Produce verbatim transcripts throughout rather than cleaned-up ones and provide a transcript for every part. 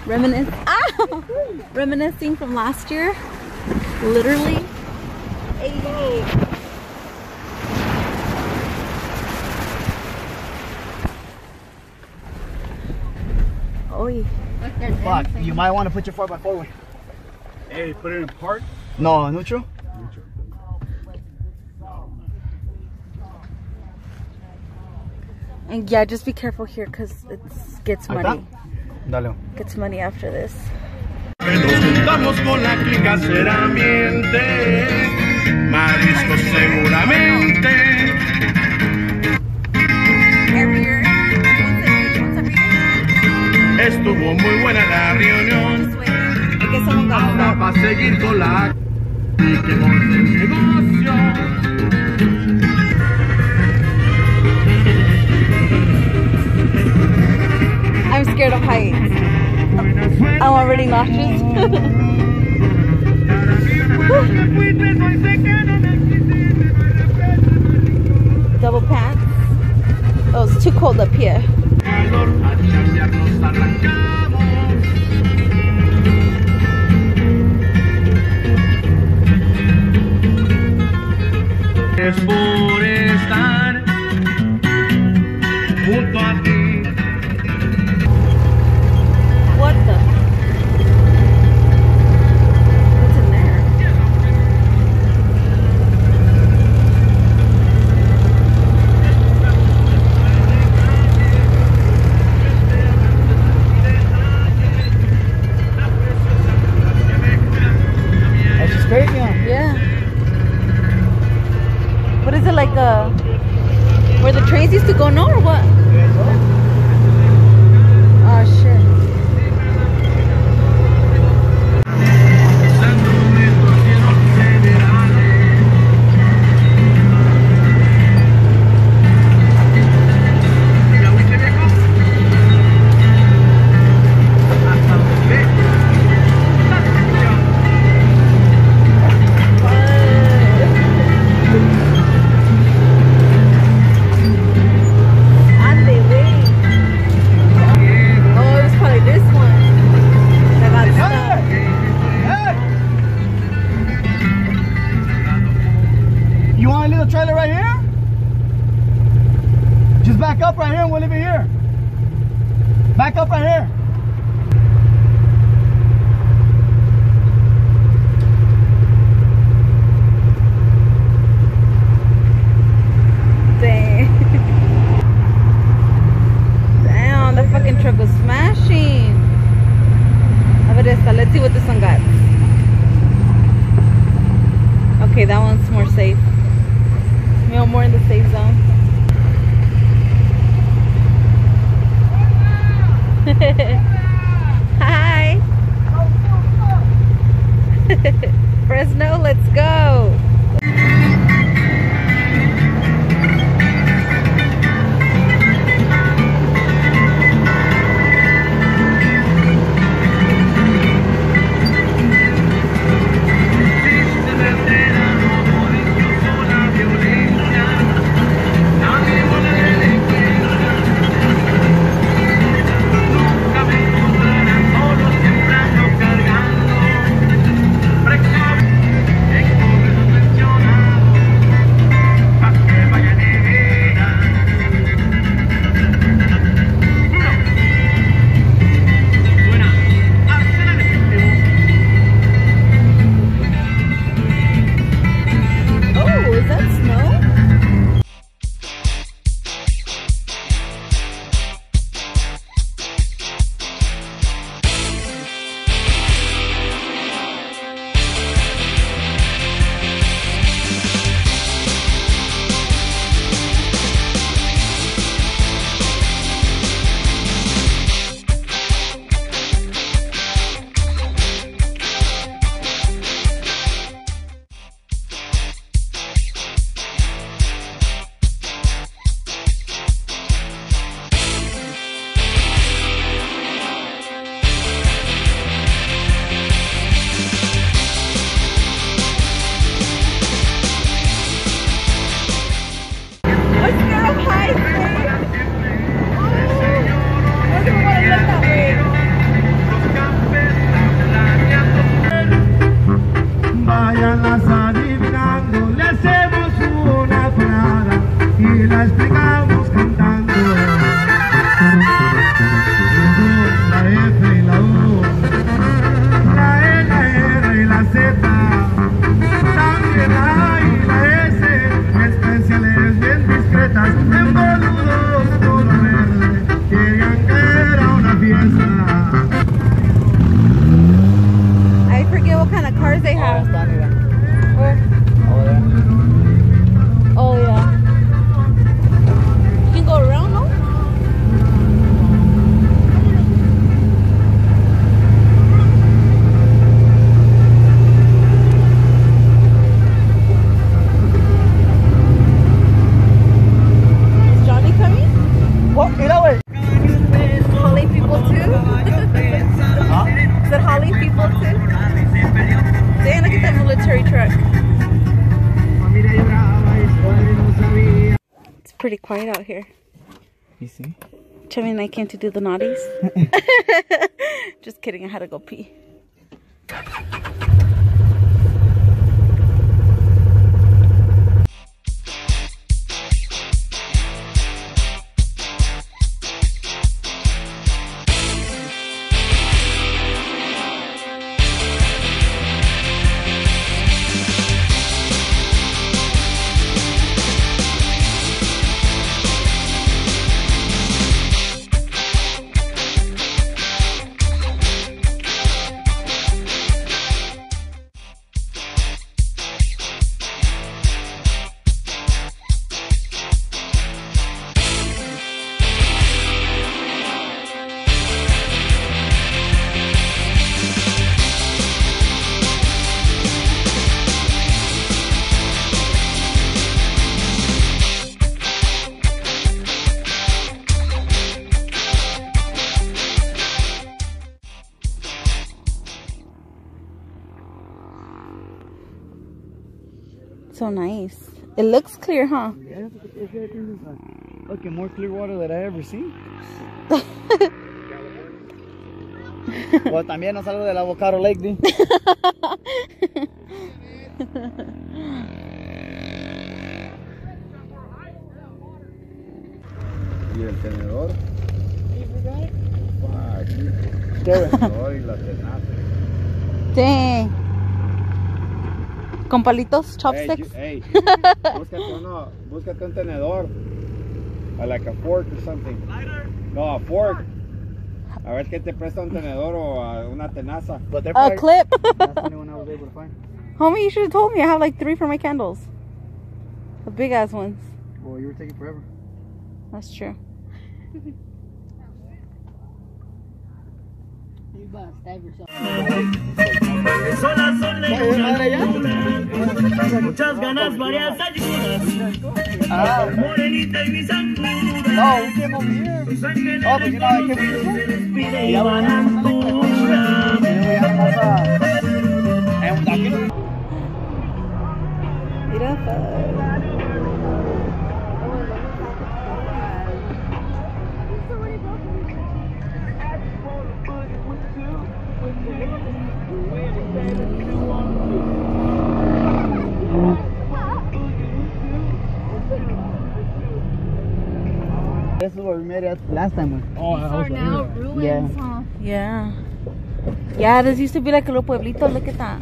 Reminisce ah! Reminiscing from last year. Literally. Hey. Oh, fuck, you might want to put your four by four away. Hey, put it in park? No, neutral? Neutral. And yeah, just be careful here because it gets muddy. Dale. Gets muddy after this. Nos juntamos con la clica seramente, mariscos seguramente. Every year, once every year. Estuvo muy buena la reunión. Just wait. I guess someone got Ahora stuck. va a seguir con la piquemos el negocio. I'm scared of heights. I'm already nauseous. Double pants. Oh, it's too cold up here. Es por estar junto a ti. What the? What's in there? That's just crazy, huh? Yeah. What is it, like a where the trains used to go, no, or what? Oh shit. Trailer right here? Just back up right here and we'll leave it here. Back up right here. Dang. Damn, the fucking truck was smashing. Let's see what this one got. Okay, that one's more safe. You know, more in the safe zone. Hi. Fresno, let's go. pretty quiet out here. You see? Chummy and I came to do the naughties. Just kidding, I had to go pee. So nice. It looks clear, huh? Yeah, okay, more clear water that I ever seen. Well, también no salgo del Avocado Lake, di. Y el tenedor. Fuck. El tenedor y la tenaza. Dang. Con palitos, Hey, chopsticks. you- hey, búscate uno, búscate un tenedor. I like a fork or something. No, a fork. A ver qué te presta un tenedor o uh, una tenaza. But they're A probably- clip. That's the only one I was able to find. Homie, you should have told me. I have like three for my candles. The big ass ones. Well, you were taking forever. That's true. Sola son muchas ganas, varias ayudas. Morenita y mis angulas. Oh, we came over here. Oh, but you know, I came over here. Y ya bajamos a la altura. Y luego ya nomás a... Eh, aquí no- Mira, This is where we made it last time. Oh, These are now ruins, Yeah. huh? yeah. Yeah, this used to be like a little pueblito. Look at that.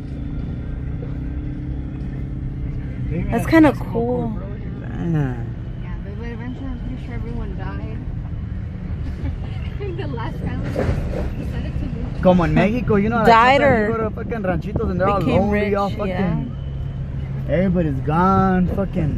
That's kind of cool. Nah. Yeah, but but eventually I'm pretty sure everyone died. I think the last family decided to move. Como in Mexico, you know, like Died sometimes or you go to fucking ranchitos and they're all became lonely, rich, all fucking. yeah. Everybody's gone, fucking.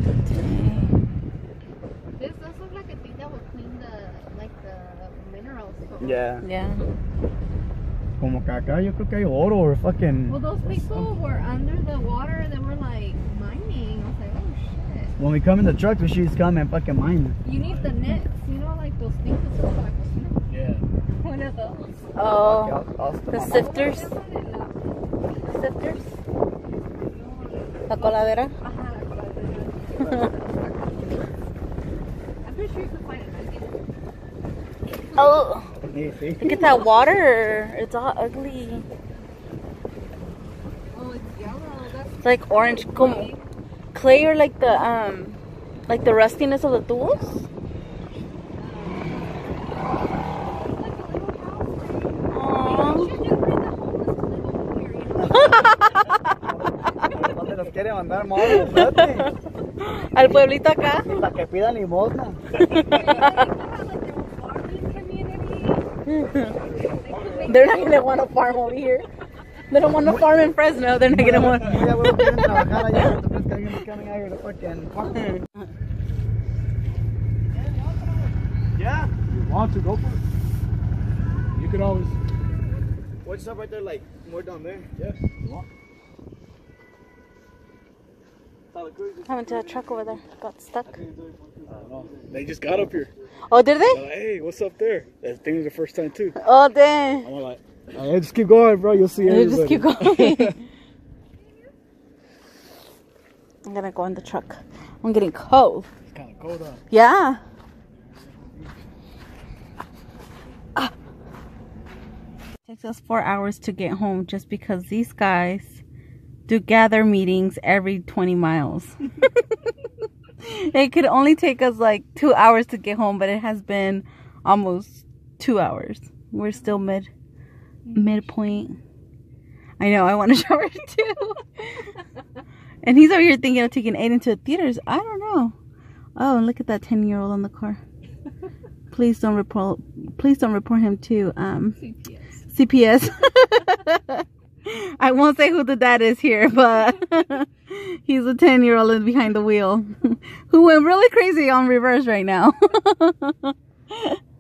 This does look like a thing that would clean the like the minerals. From. Yeah. Yeah. Como que acá yo creo que hay oro or fucking. Well, those people were under the water. They were like mining. I was like, oh shit. When we come in the truck, we should just come and fucking mine. You need the nets. You know, like those things that look like Yeah. one of those. Oh, I'll- I'll stop the on- sifters. Sifters. La coladera. Ajá, la coladera. I'm pretty sure you can find it. I think. Oh, Yeah, see? look at that water. It's all ugly. Oh, it's yellow. That's It's like orange. Como clay or like the um, like the rustiness of the tools. ¿Dónde los quiere mandar moros? Espérate. Al pueblito acá. Para que pidan limosna. They're not gonna want to farm over here. They don't want to farm in Fresno. They're not gonna want. Muy a huevo quieren trabajar allá. ¿Tú crees que alguien is coming out here to fucking farm? Yeah. You want to go for it? You could always. What's up right there, like, more down there? Yeah. You want? I went to a truck over there. Got stuck. I don't know. They just got up here. Oh, did They're they? like, hey, what's up there? I think it was the first time too. Oh, dang. I'm like, hey, just keep going, bro. You'll see You everybody. just keep going. I'm gonna go in the truck. I'm getting cold. It's kind of Dakota. Yeah. Ah. It takes us four hours to get home just because these guys do gather meetings every twenty miles. It could only take us like two hours to get home, but it has been almost two hours. We're still mid midpoint. I know, I want to shower too. And he's over here thinking of taking Aiden to the theaters. I don't know. Oh, and look at that ten year old on the car. Please don't report please don't report him to um C P S. C P S. I won't say who the dad is here, but he's a ten year old behind the wheel who went really crazy on reverse right now.